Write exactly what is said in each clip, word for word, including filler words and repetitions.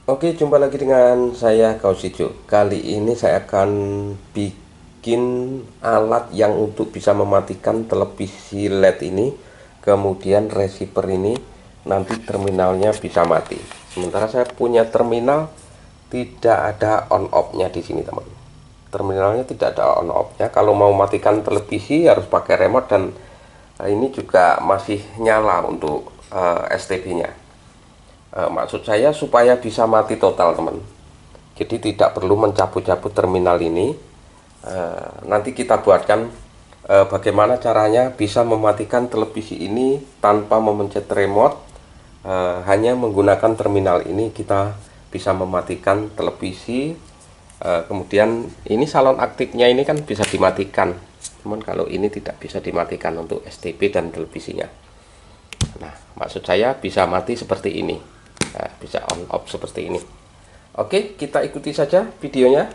Oke, jumpa lagi dengan saya Kausijo. Kali ini saya akan bikin alat yang untuk bisa mematikan televisi L E D ini, kemudian receiver ini nanti terminalnya bisa mati. Sementara saya punya terminal tidak ada on off-nya di sini, teman. Terminalnya tidak ada on off-nya. Kalau mau matikan televisi harus pakai remote, dan ini juga masih nyala untuk uh, S T B-nya. Uh, maksud saya supaya bisa mati total, teman. Jadi tidak perlu mencabut-cabut terminal ini. Uh, nanti kita buatkan uh, bagaimana caranya bisa mematikan televisi ini tanpa memencet remote. Uh, hanya menggunakan terminal ini kita bisa mematikan televisi. Uh, kemudian ini salon aktifnya ini kan bisa dimatikan, teman. Kalau ini tidak bisa dimatikan untuk S T B dan televisinya. Nah, maksud saya bisa mati seperti ini. Nah, bisa on off seperti ini. Oke, kita ikuti saja videonya.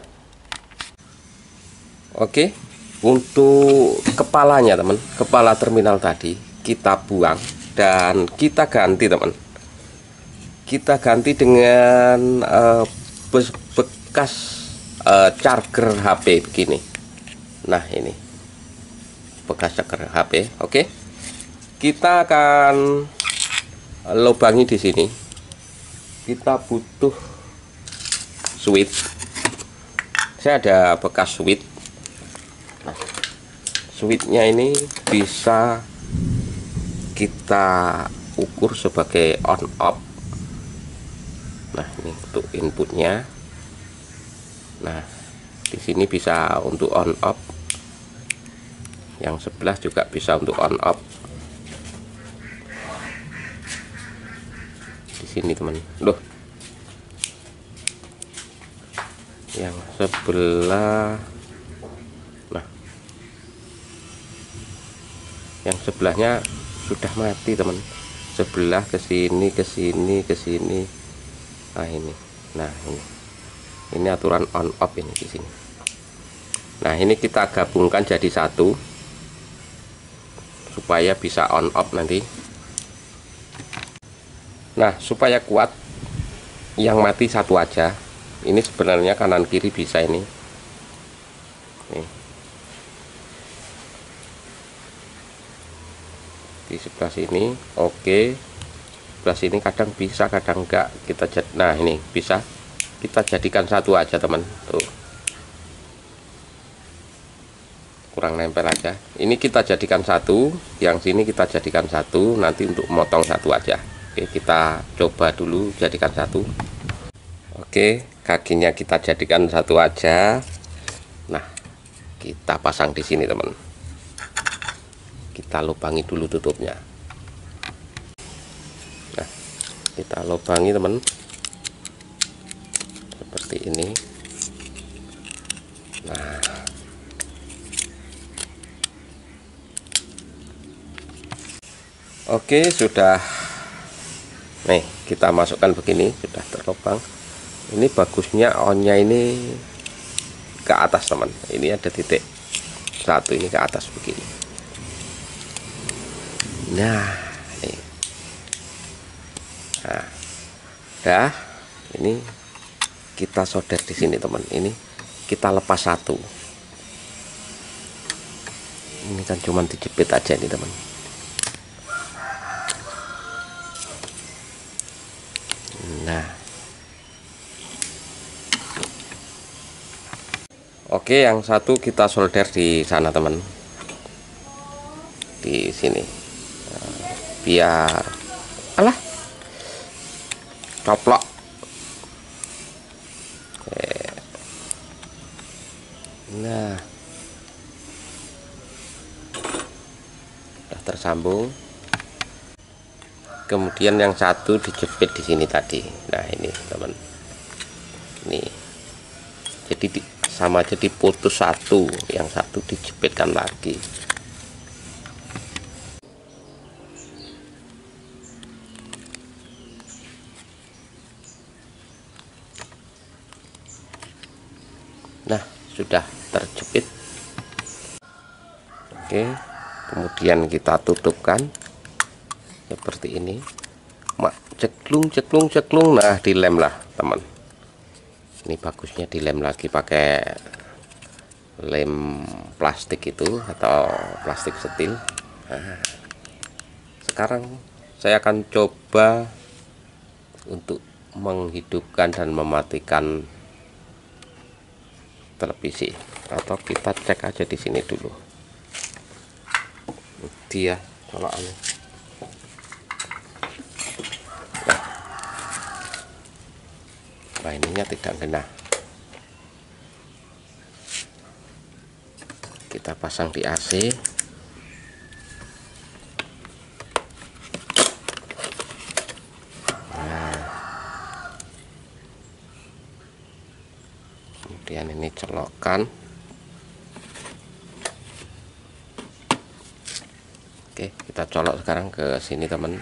Oke, untuk kepalanya, teman, kepala terminal tadi kita buang dan kita ganti, teman. Kita ganti dengan uh, bekas uh, charger H P begini. Nah, ini bekas charger H P. Oke, kita akan lubangi di sini. Kita butuh switch. Saya ada bekas switch. Nah, switchnya ini bisa kita ukur sebagai on off. Nah, ini untuk inputnya. Nah, di sini bisa untuk on off. Yang sebelah juga bisa untuk on off. Sini, teman. Loh, yang sebelah, nah, yang sebelahnya sudah mati, teman. Sebelah ke sini, ke sini, ke sini. Nah, ini. Nah, ini. Ini aturan on off ini di sini. Nah, ini kita gabungkan jadi satu supaya bisa on off nanti. Nah, supaya kuat, yang mati satu aja. Ini sebenarnya kanan kiri bisa ini. Nih. Di sebelah sini, oke. Sebelah sini kadang bisa, kadang enggak. Kita jad, nah ini bisa. Kita jadikan satu aja, teman. Tuh. Kurang nempel aja. Ini kita jadikan satu, yang sini kita jadikan satu. Nanti untuk motong satu aja. Oke, kita coba dulu jadikan satu. Oke, kakinya kita jadikan satu aja. Nah, kita pasang di sini, teman. Kita lubangi dulu tutupnya. Nah, kita lubangi, teman, seperti ini. Nah, oke, sudah. Nih, kita masukkan begini, sudah terlubang. Ini bagusnya onnya ini ke atas, teman. Ini ada titik satu ini ke atas begini. Nah, ini. Nah, dah. Ini kita solder di sini, teman. Ini kita lepas satu. Ini kan cuma dijepit aja nih, teman. Nah, oke, yang satu kita solder di sana, teman, di sini. Nah, biar alah coplok. Oke. Nah, sudah tersambung. Kemudian yang satu dijepit di sini tadi. Nah, ini, teman. Nih. Jadi sama jadi putus satu, yang satu dijepitkan lagi. Nah, sudah terjepit. Oke, kemudian kita tutupkan seperti ini. Mak ceklung ceklung ceklung. Nah, dilem lah, teman. Ini bagusnya dilem lagi pakai lem plastik itu atau plastik setil. Nah, sekarang saya akan coba untuk menghidupkan dan mematikan televisi, atau kita cek aja di sini dulu dia colokannya. Nah, nah ininya tidak kena. Kita pasang di A C. Nah, kemudian ini colokan. Oke, kita colok sekarang ke sini teman.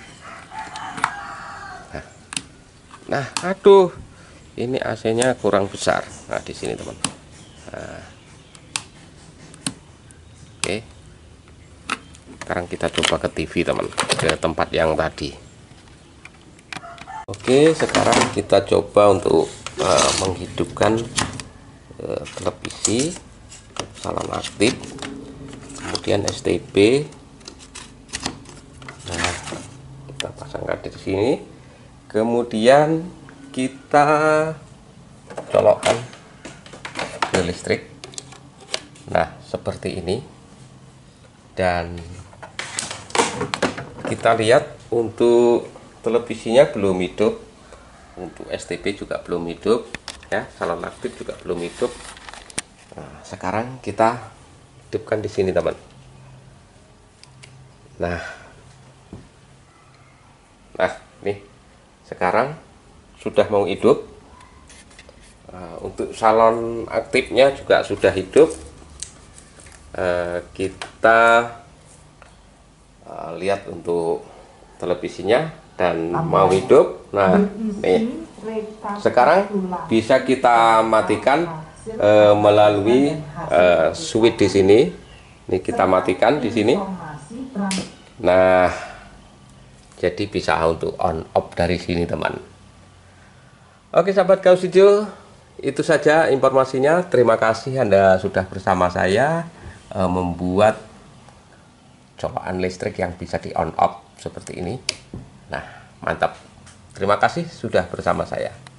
Nah, nah aduh, ini A C-nya kurang besar. Nah, di sini teman. Nah, oke, sekarang kita coba ke T V teman, ke tempat yang tadi. Oke, sekarang kita coba untuk uh, menghidupkan uh, televisi, salon aktif, kemudian S T B. Nah, kita pasangkan di sini, kemudian kita colokkan ke listrik. Nah, seperti ini. Dan kita lihat untuk televisinya belum hidup, untuk S T B juga belum hidup, ya, salon aktif juga belum hidup. Nah, sekarang kita hidupkan di sini teman. Nah, nah nih sekarang sudah mau hidup. Nah, untuk salon aktifnya juga sudah hidup. Uh, kita uh, lihat untuk televisinya dan mau hidup. Nah, nih sekarang bisa kita matikan uh, melalui uh, switch di sini. Ini kita matikan di sini. Nah, jadi bisa untuk on off dari sini teman. Oke sahabat Kaus Hijau, itu saja informasinya. Terima kasih Anda sudah bersama saya e, membuat colokan listrik yang bisa di on off seperti ini. Nah, mantap. Terima kasih sudah bersama saya.